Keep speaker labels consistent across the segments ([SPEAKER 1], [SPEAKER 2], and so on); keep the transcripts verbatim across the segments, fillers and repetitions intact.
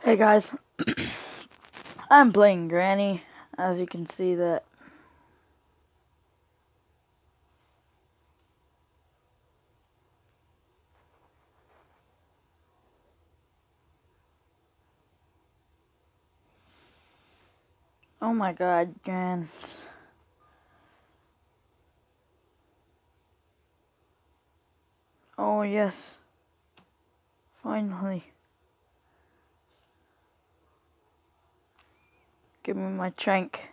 [SPEAKER 1] Hey guys, I'm playing Granny, as you can see that. Oh my god, Gran. Oh yes, finally. Give me my trank.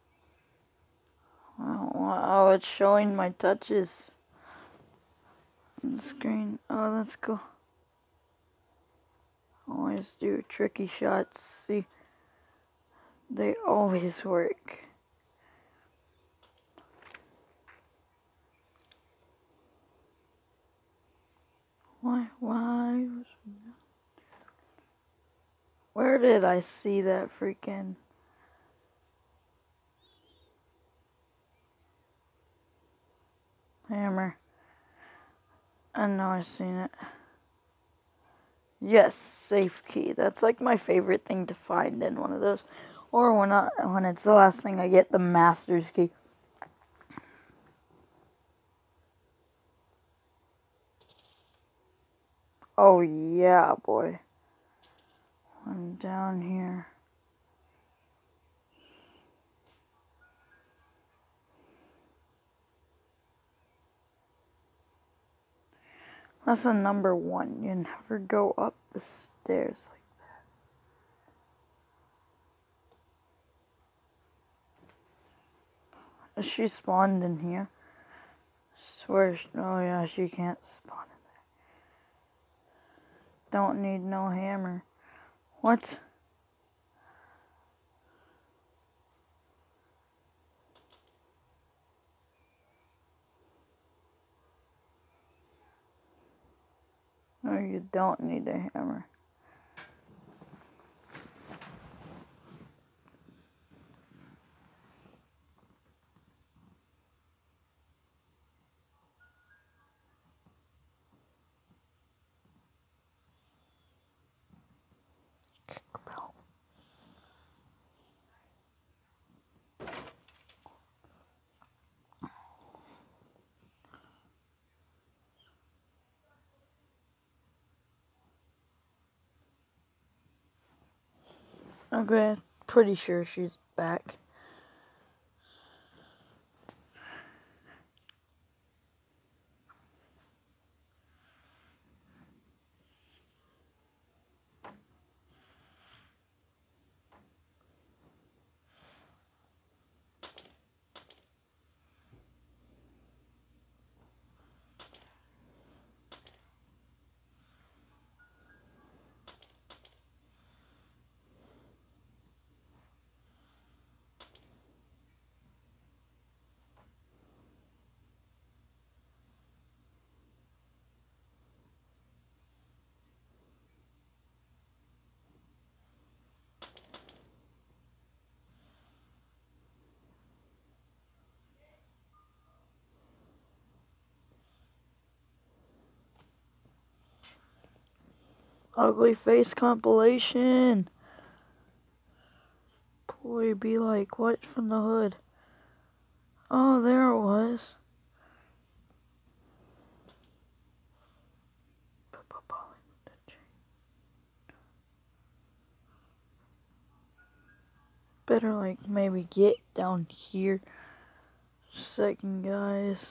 [SPEAKER 1] Oh, wow, it's showing my touches on the screen. Oh, let's go. Always do tricky shots. See, they always work. Why? Why? Where did I see that freaking? Hammer? I know I've seen it. Yes, safe key. That's like my favorite thing to find in one of those. Or when I, when it's the last thing I get, the master's key. Oh yeah, boy. I'm down here. Lesson number one. You never go up the stairs like that. She spawned in here. Swear, oh yeah, she can't spawn in there. Don't need no hammer. What? No, you don't need a hammer. Okay, pretty sure she's back. Ugly face compilation. Boy, be like, what from the hood? Oh, there it was. Better like maybe get down here. Second, guys.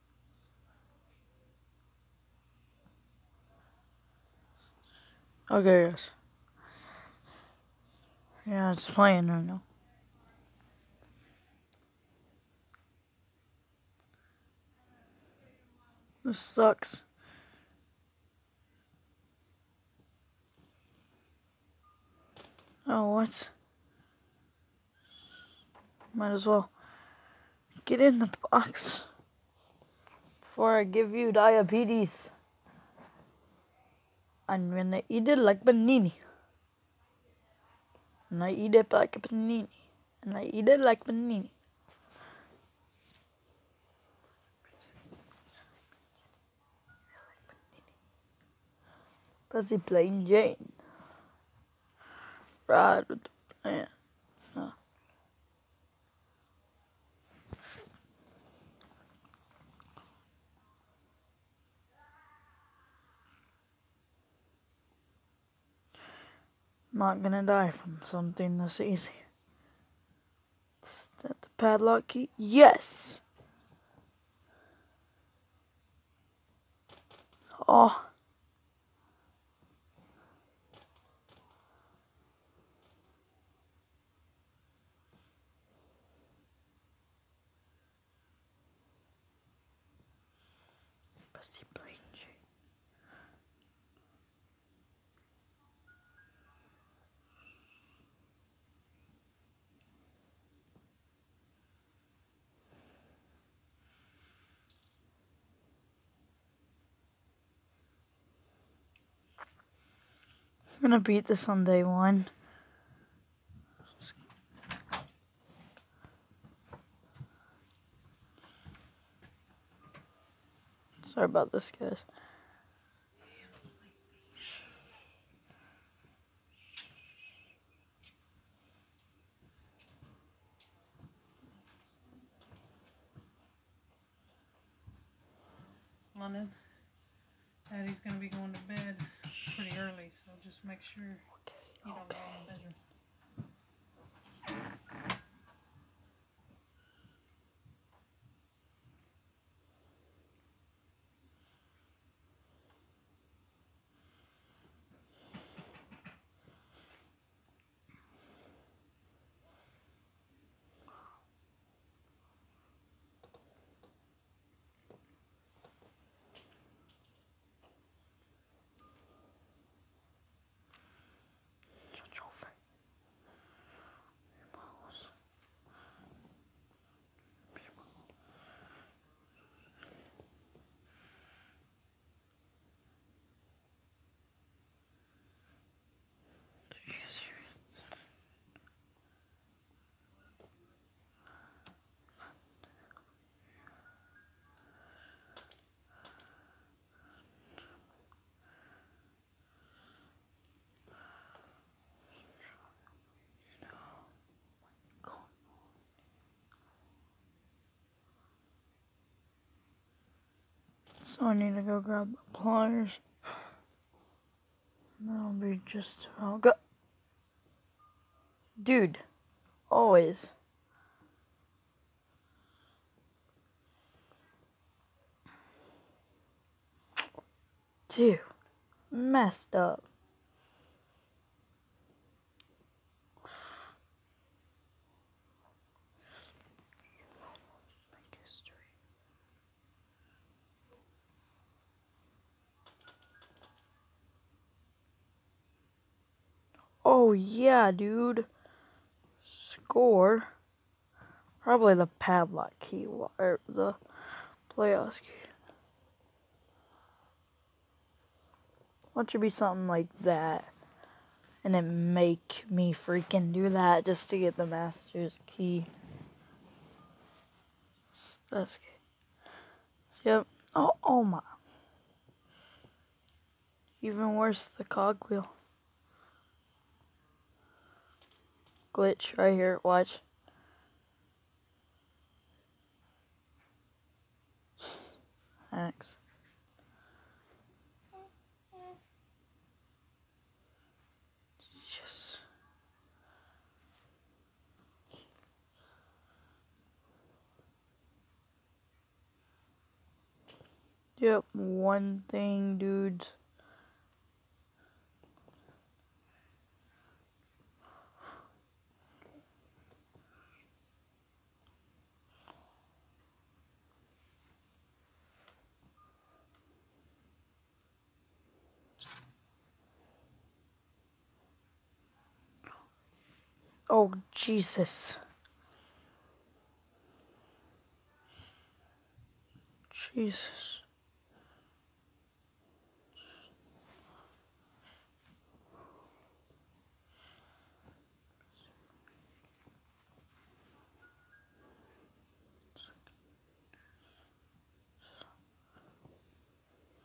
[SPEAKER 1] Okay, yes. Yeah, it's playing right now. This sucks. Oh, what? Might as well get in the box before I give you diabetes. I'm gonna eat it like panini. And I eat it like a panini. And I eat it like panini. Busy playing Jane. ride with the plan. Uh. Not gonna die from something this easy. Is that the padlock key? Yes! Oh. Pussy plain shit. I'm gonna beat this on day one. Sorry about this, guys.
[SPEAKER 2] London, Daddy's gonna be going to bed pretty early, so just make sure
[SPEAKER 1] Okay,
[SPEAKER 2] you don't
[SPEAKER 1] okay.
[SPEAKER 2] go in the bedroom. So I need to go grab the pliers. That'll be just about go. Dude, always. Dude, messed up. Oh yeah, dude. Score. Probably the padlock key or the playoffs key. What should be something like that? And then make me freaking do that just to get the master's key. That's good. Yep. Oh, oh my. Even worse, the cogwheel. Glitch right here. Watch. X. Yes. Yep. One thing, dudes. Oh, Jesus. Jesus.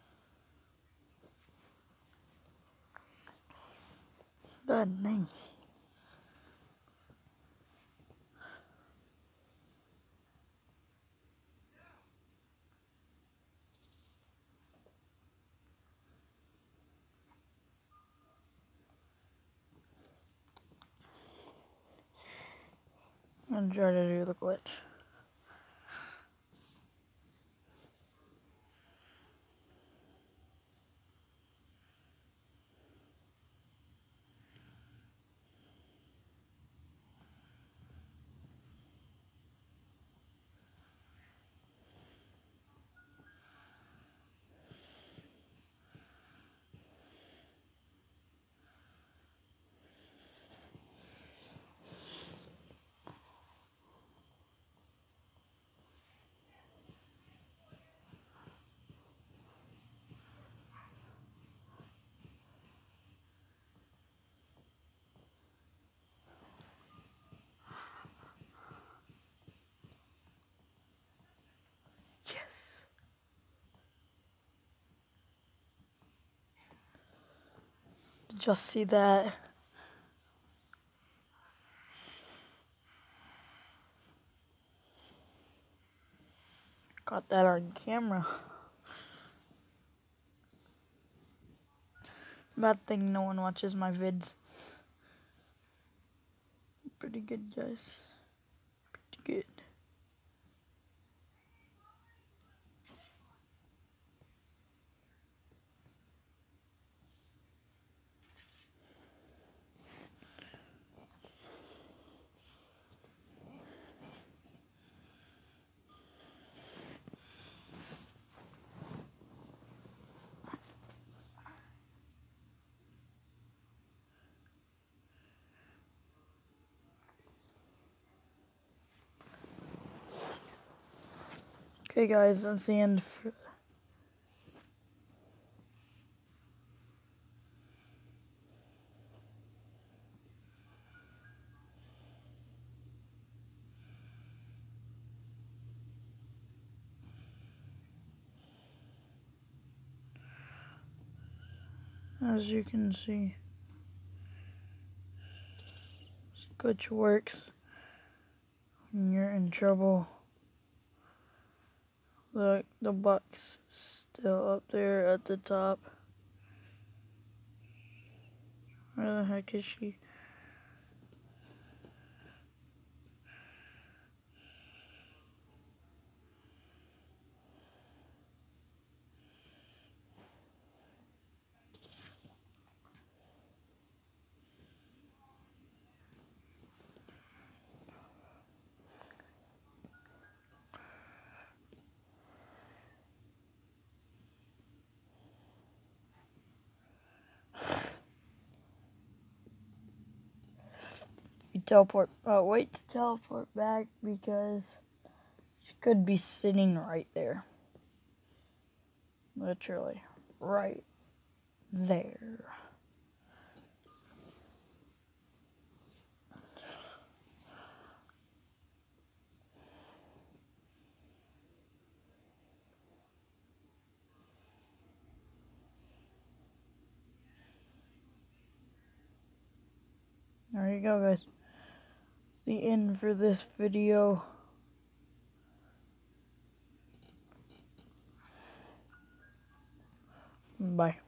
[SPEAKER 2] God dang. I'm gonna try to do the glitch. Yes. Just see that. Got that on camera. Bad thing no one watches my vids. Pretty good, guys. Pretty good. Okay, guys, that's the end. For as you can see, Scotch works when you're in trouble. Look, the box still up there at the top. Where the heck is she? You teleport. Oh, wait to teleport back because she could be sitting right there. Literally, right there. There you go, guys. It's the end for this video. Bye.